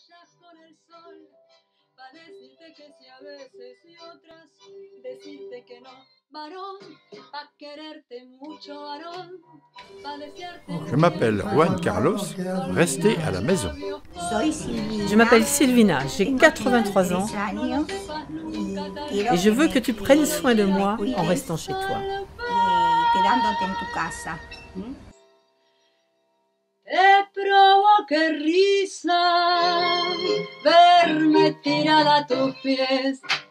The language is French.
Je m'appelle Juan Carlos, restez à la maison. Je m'appelle Silvina, j'ai 83 ans et je veux que tu prennes soin de moi en restant chez toi. E provo che risa verme tirada a tus pies.